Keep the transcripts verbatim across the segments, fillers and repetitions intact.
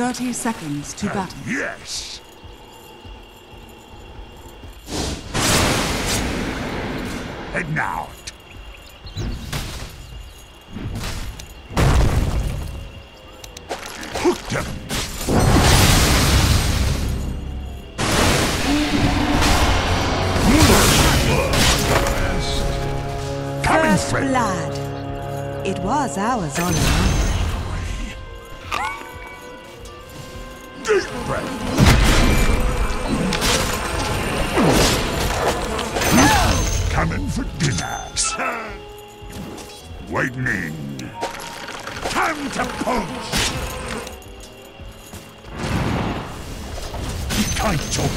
Thirty seconds to battle. Yes! Heading out. Hooked him. First blood. It was ours all along. Deep breath. Coming for dinner. Waiting in. Time to punch. You can't talk.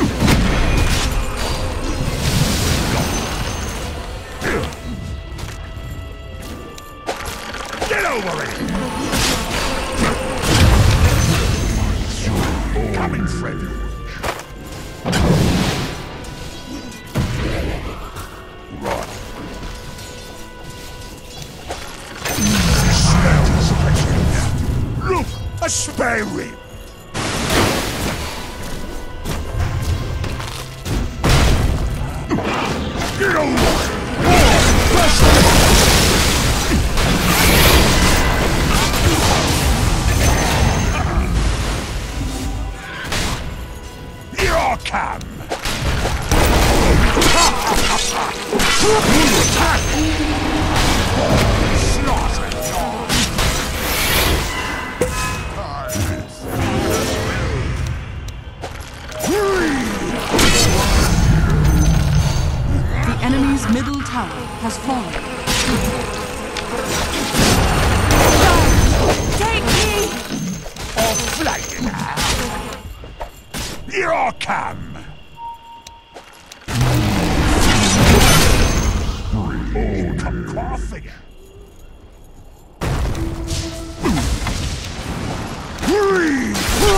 Get over it. Coming friend. Right. Look, a spare rib. Get over it. Here I come. Attack! Slaughter! The enemy's middle tower has fallen. Take me! Offlane! Here I come! Oh, come coughing! Hurry!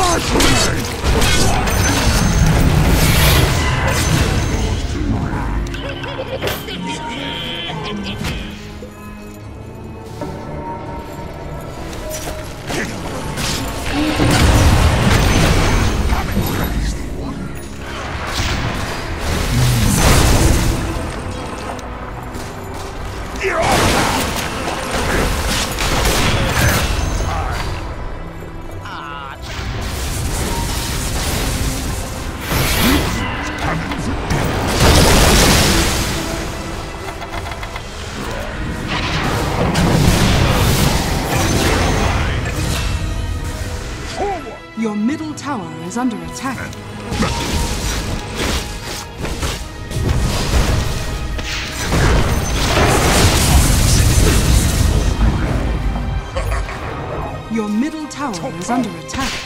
Your middle tower is under attack. Your middle tower is under attack.